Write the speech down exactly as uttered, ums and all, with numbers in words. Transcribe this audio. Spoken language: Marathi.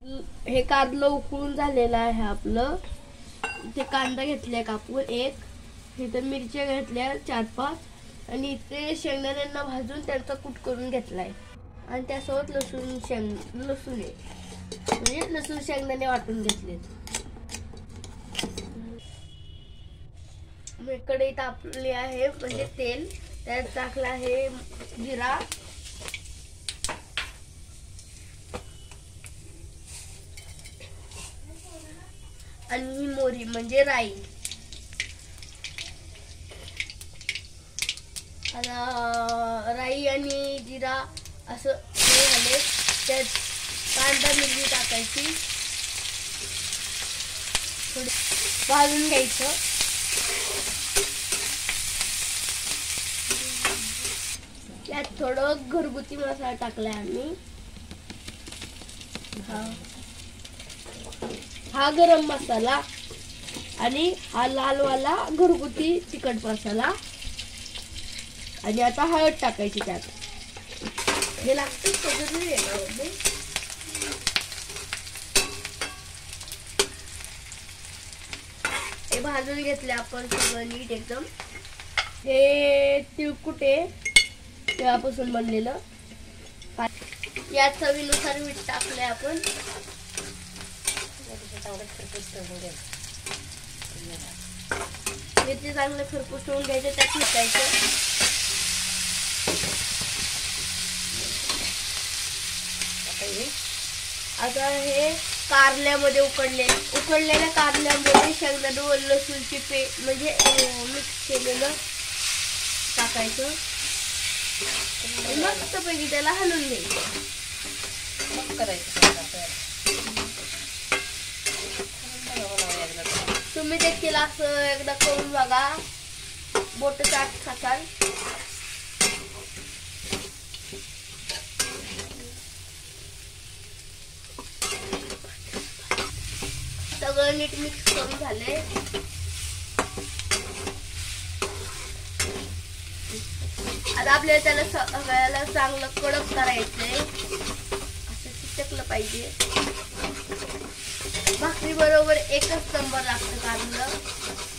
हे कारलं उकळून झालेलं आहे आपलं. इथे कांदा घेतलाय कापून एक, इथे मिरच्या घेतल्या चार पाच आणि इथे शेंगदाण्यांना भाजून त्यांचा कूट करून घेतलाय आणि त्यासोबत लसूण शेंग लसूण आहे म्हणजे लसूण शेंगदाणे वाटून घेतलेत. कढई तापली आहे म्हणजे तेल, त्यात टाकला आहे जिरा आणि मोहरी म्हणजे राई. राई आणि जिरा असं हे झाले, त्यात कांदा मिरची टाकायची, थोडी भाजून घ्यायचं. त्यात थोडं घरगुती मसाला टाकलाय आम्ही. हा हा गरम मसाला आणि हा लालवाला घरगुती तिखट मसाला. आणि आता हळद टाकायची त्यात. हे लागतं सगळं याच्यामध्ये. हे भाजून घेतले आपण सगळं नीट एकदम. हे तिळकुटे तेव्हापासून बनलेलं. यात चवीनुसार मीठ टाकलंय आपण. मिरची चांगले खरपूस होऊन घ्यायचे, त्यात मिठायचं. आता हे कारल्यामध्ये उकडले उकडलेल्या कारल्यामध्ये शेंगदाणे व लसूणची पे म्हणजे मिक्स केलेलं टाकायचं. मस्त पैकी त्याला हलवून घ्यायचं. मग करायचं. तुम्ही देखील असं एकदा करून बघा, बोट चाट खाताल. सगळं नीट मिक्स करून झाले. आता आपल्याला त्याला सगळ्याला चांगलं कडक करायचंय. असं चिटकलं पाहिजे. भाकरी बरोबर एकच नंबर लागतं कारलं.